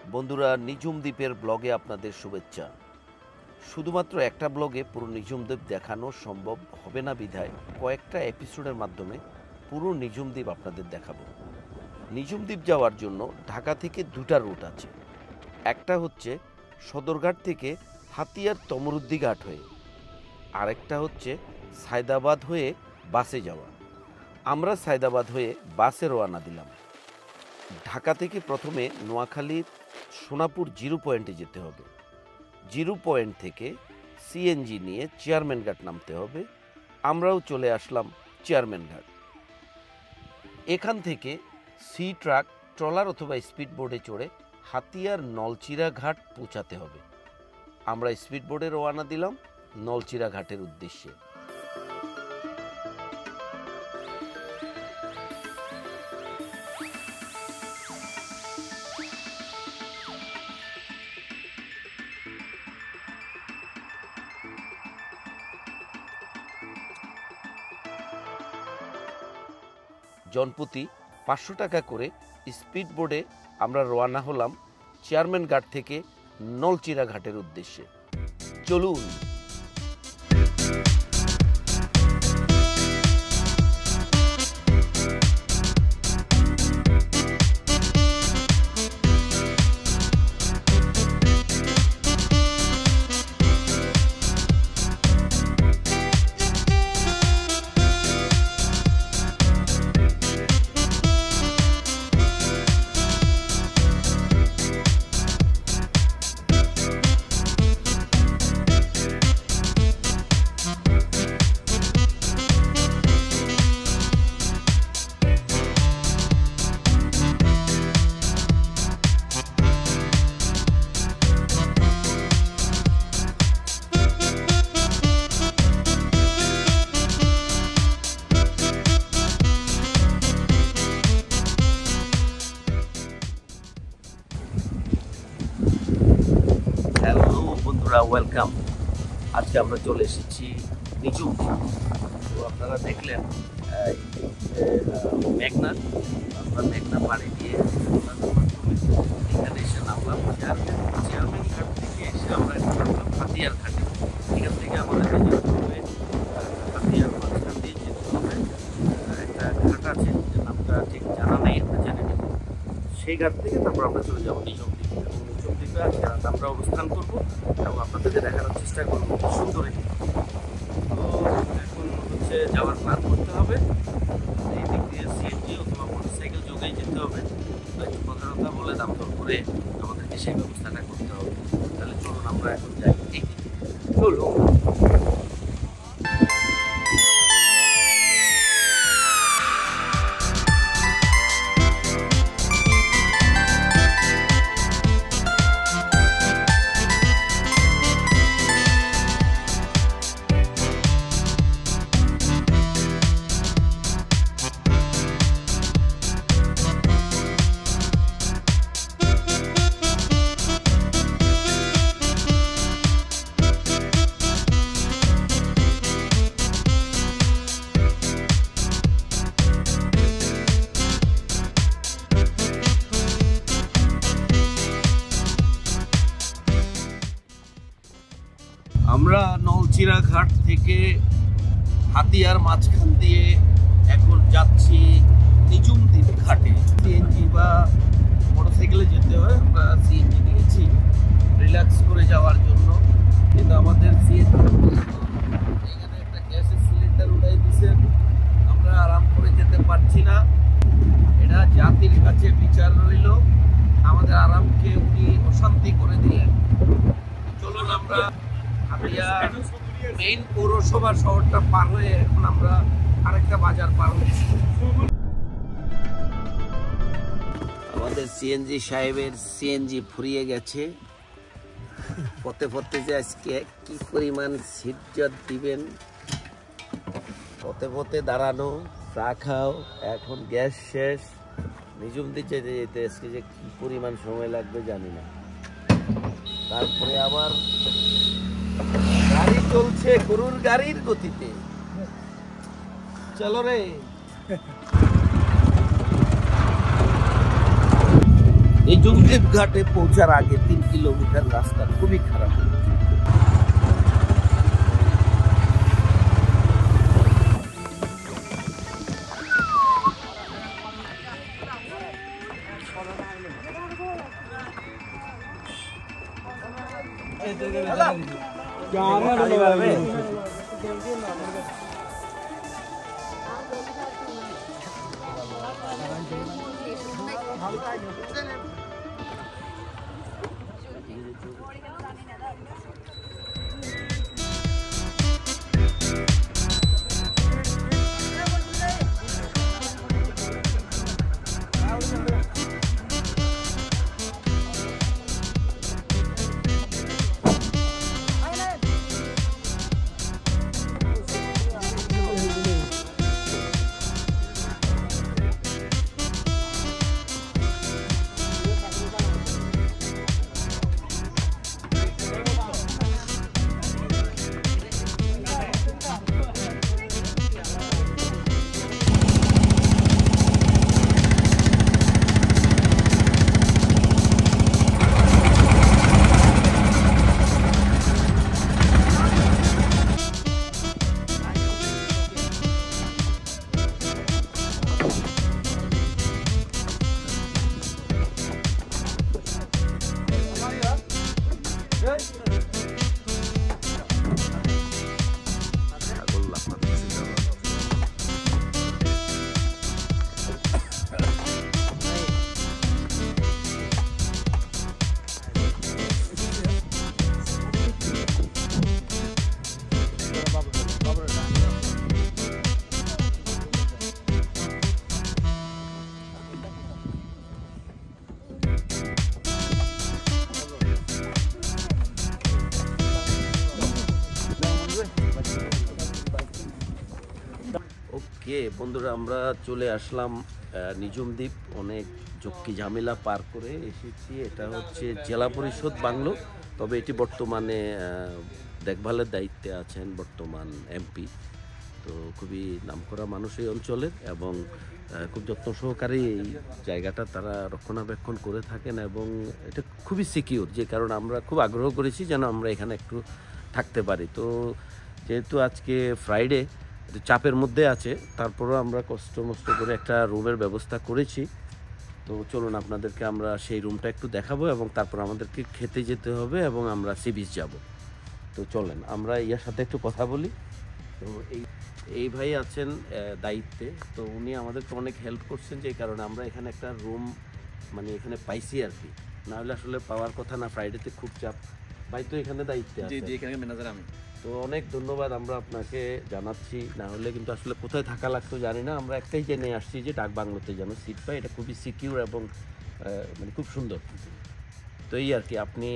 বন্ধুরা, নিঝুম দ্বীপের ব্লগে আপনাদের শুভেচ্ছা। শুধুমাত্র একটা ব্লগে পুরো নিঝুম দ্বীপ দেখানো সম্ভব হবে না বিধায় কয়েকটা এপিসোডের মাধ্যমে পুরো নিঝুম দ্বীপ আপনাদের দেখাবো। নিঝুম দ্বীপ যাওয়ার জন্য ঢাকা থেকে দুটা রুট আছে। একটা হচ্ছে সদরঘাট থেকে হাতিয়ার তমরুদ্দি ঘাট হয়ে, আরেকটা হচ্ছে সায়দাবাদ হয়ে বাসে যাওয়া। আমরা সায়দাবাদ হয়ে বাসে রওনা দিলাম। ঢাকা থেকে প্রথমে নোয়াখালীর সোনাপুর জিরো পয়েন্টে যেতে হবে। জিরো পয়েন্ট থেকে সিএনজি নিয়ে চেয়ারম্যান ঘাট নামতে হবে। আমরাও চলে আসলাম চেয়ারম্যান ঘাট। এখান থেকে সি ট্রাক, ট্রলার অথবা স্পিড বোর্ডে চড়ে হাতিয়ার নলচিরা ঘাট পৌঁছাতে হবে। আমরা স্পিড বোর্ডে রওনা দিলাম নলচিরা ঘাটের উদ্দেশ্যে। জনপ্রতি 500 টাকা করে স্পিড বোর্ডে আমরা রওনা হলাম চেয়ারম্যান ঘাট থেকে নলচিরা ঘাটের উদ্দেশ্যে। চলুন। ওয়েলকাম। আজকে আমরা চলে এসেছি নিঝুম দ্বীপ। তো আপনারা দেখলেন মেঘনা, আমরা মেঘনা পাড়ি দিয়ে এখানে এসে নামলাম চেয়ারম্যান ঘাট থেকে। এসে আমরা নামলাম হাতিয়ার ঘাটে। এখান থেকে আমাদেরকে যেতে হবে হাতিয়ার মাঝখান দিয়ে যেতে হবে। একটা ঘাট আছে, যে নামটা ঠিক জানা নেই, আমরা জেনে নেব। সেই ঘাট থেকে তারপর আমরা চলে যাবো নিঝুম দ্বীপ। নিঝুম দ্বীপে আজকে রাত আমরা অবস্থান করবো এবং আপনাদেরকে দেখানোর চেষ্টা করবো খুব সুন্দর। তো এখন হচ্ছে যাওয়ার প্ল্যান করতে হবে। এই দিক দিয়ে সিএনজি অথবা মোটরসাইকেল যোগেই যেতে হবে। তো একটু কথা বলে দাম দর করে আমাদেরকে সেই ব্যবস্থাটা করতে হবে। তাহলে চলুন আমরা এখন যাই এই দিকে। চলুন। আমরা নলচিরা ঘাট থেকে হাতিয়ার মাঝখান দিয়ে এখন যাচ্ছি নিঝুম দ্বীপ ঘাটে। সিএনজি বা মোটরসাইকেলে যেতে হয়, আমরা সিএনজি নিয়েছি রিল্যাক্স করে যাওয়ার জন্য। কিন্তু আমাদের সিএনজি এখানে একটা গ্যাসের সিলিন্ডার উঠাই দিছে, আমরা আরাম করে যেতে পারছি না। এটা জাতির কাছে বিচার রইল, আমাদের আরামকে উনি অশান্তি করে দিলেন। চলুন আমরা হাতিয়ার মেইন পৌরসভা শহরটা পার হয়ে এখন আমরা আরেকটা বাজার পার হচ্ছি। আমাদের সিএনজি সাহেবের সিএনজি ফুরিয়ে গেছে। পথে পথে যে আজকে কি পরিমাণ সিজ্জত দিবেন। পথে পথে দাঁড়ানো, চা খাও, এখন গ্যাস শেষ। নিঝুম দ্বীপ যেতে যেতে আজকে যে কি পরিমাণ সময় লাগবে জানি না। তারপরে আবার গাড়ি চলছে গরুর গাড়ির গতিতে। চলো রে। নিঝুমদ্বীপ ঘাটে পৌঁছার আগে 3 কিলোমিটার রাস্তা খুবই খারাপ। ওকে বন্ধুরা, আমরা চলে আসলাম নিঝুমদ্বীপ। অনেক ঝক্কি ঝামেলা পার করে এসেছি। এটা হচ্ছে জেলা পরিষদ বাংলো, তবে এটি বর্তমানে দেখভালের দায়িত্বে আছেন বর্তমান এমপি। তো খুবই নামকরা মানুষ এই অঞ্চলের, এবং খুব যত্ন সহকারে এই জায়গাটা তারা রক্ষণাবেক্ষণ করে থাকেন, এবং এটা খুবই সিকিউর, যে কারণে আমরা খুব আগ্রহ করেছি যেন আমরা এখানে একটু থাকতে পারি। তো যেহেতু আজকে ফ্রাইডে, চাপের মধ্যে আছে, তারপরেও আমরা কষ্ট মষ্ট করে একটা রুমের ব্যবস্থা করেছি। তো চলুন আপনাদেরকে আমরা সেই রুমটা একটু দেখাবো, এবং তারপর আমাদেরকে খেতে যেতে হবে এবং আমরা সি বিচ যাব। তো চলেন আমরা ইয়ার সাথে একটু কথা বলি। তো এই ভাই আছেন দায়িত্বে, তো উনি আমাদেরকে অনেক হেল্প করছেন, যে কারণে আমরা এখানে একটা রুম মানে এখানে পাইছি আর কি। না হলে আসলে পাওয়ার কথা না, ফ্রাইডেতে খুব চাপ। ভাই তো এখানে দায়িত্বে আছে। জি, এখানে ম্যানেজার আমি। তো অনেক ধন্যবাদ আমরা আপনাকে জানাচ্ছি। না হলে কিন্তু আসলে কোথায় থাকা লাগতো জানি না। আমরা একটাই জেনে আসছি যে ডাক বাংলোতে যেন সিট পাই। এটা খুবই সিকিউর এবং মানে খুব সুন্দর। তো এই আর কি, আপনি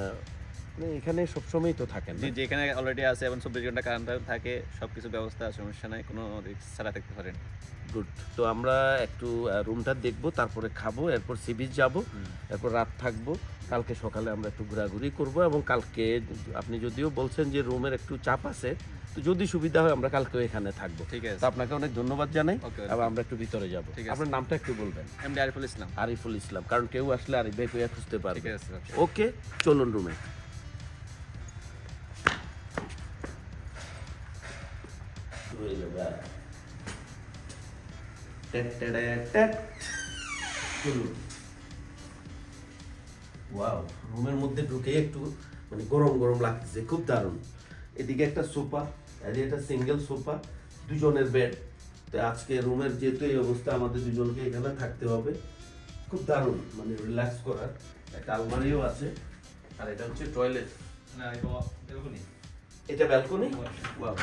মানে এখানে সবসময়ই তো থাকেন? জি, এখানে অলরেডি আছে এবং 24 ঘন্টা কারেন্ট থাকে, সব কিছু ব্যবস্থা, সমস্যা নাই, কোনো রিস্ক ছাড়া থাকতে পারেন। গুড। তো আমরা একটু রুমটা দেখবো, তারপরে খাবো, এরপর সি বিচ যাবো, এরপর রাত থাকবো। কালকে সকালে আমরা একটু ঘোরাঘুরি করবো, এবং কালকে আপনি যদিও বলছেন যে রুমের একটু চাপ আছে, তো যদি সুবিধা হয় আমরা কালকেও এখানে থাকবো। ঠিক আছে, তো আপনাকে অনেক ধন্যবাদ জানাই। এবং আমরা একটু ভিতরে যাবো। আপনার নামটা একটু বলবেন? এমডি আরিফুল ইসলাম। আরিফুল ইসলাম, কারণ কেউ আসলে আরিফ ভাই কইয়া খুঁজতে পারবে। ঠিক আছে, ওকে, চলুন রুমে। ওয়াও, রুমের মধ্যে ঢুকে একটু মানে গরম গরম লাগতেছে, খুব দারুণ। এদিকে একটা সোফা, এদিকে একটা সিঙ্গেল সোফা, দুজনের বেড। তো আজকে রুমের যেহেতু এই অবস্থা, আমাদের দুজনকে এখানে থাকতে হবে। খুব দারুণ, মানে রিল্যাক্স করার। একটা আলমারিও আছে, আর এটা হচ্ছে টয়লেট। না, এটা ব্যালকনি। এটা ব্যালকনি? ওয়াও,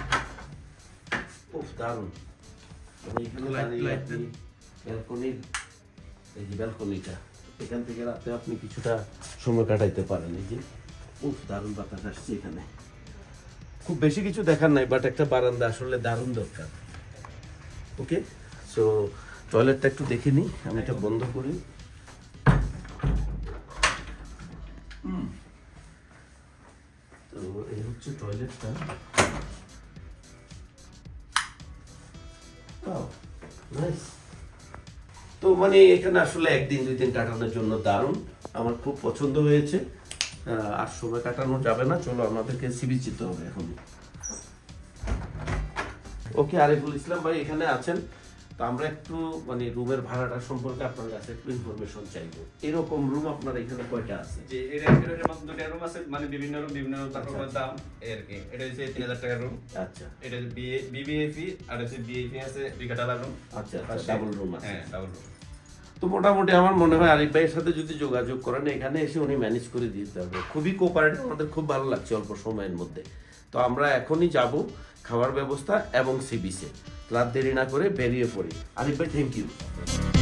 খুব দারুণ। মানে এখানে দাঁড়িয়ে আপনি ব্যালকনির, এই যে ব্যালকনিটা, এখান থেকে রাতে আপনি কিছুটা সময় কাটাইতে পারেন। এই যে খুব দারুণ বাতাস আসছে এখানে। খুব বেশি কিছু দেখার নাই, বাট একটা বারান্দা আসলে দারুণ দরকার। ওকে, সো টয়লেটটা একটু দেখে নিই। আমি এটা বন্ধ করি। তো এই হচ্ছে টয়লেটটা। নাইস। তো তো মানে এখানে আসলে একদিন 2 দিন কাটানোর জন্য দারুণ, আমার খুব পছন্দ হয়েছে। আর সময় কাটানো যাবে না, চলো আমাদেরকে সি বিচ যেতে হবে এখন। ওকে আরিফুল ইসলাম ভাই এখানে আছেন, তো আমরা একটু মানে রুমের ভাড়াটা সম্পর্কে আপনার কাছে একটু ইনফরমেশন চাইবো। এরকম রুম আপনার এখানে কয়টা আছে? যে এর মধ্যে দুটো রুম আছে, মানে বিভিন্ন রুম বিভিন্ন রকমের দাম আর কি। এটা হচ্ছে 3000 টাকার রুম। আচ্ছা, এটা হচ্ছে বিবিএফি, আর হচ্ছে বিএফি আছে 2 কাঠা রুম। আচ্ছা, ডাবল রুম আছে। হ্যাঁ, ডাবল রুম। তো মোটামুটি আমার মনে হয় আরিফ ভাইয়ের সাথে যদি যোগাযোগ করেন এখানে এসে উনি ম্যানেজ করে দিতে পারবে। খুবই কোঅপারেটিভ, আমাদের খুব ভালো লাগছে অল্প সময়ের মধ্যে। তো আমরা এখনই যাব খাওয়ার ব্যবস্থা এবং সি বিচে, রাত দেরি না করে বেরিয়ে পড়ি। আরিফ ভাই, থ্যাংক ইউ।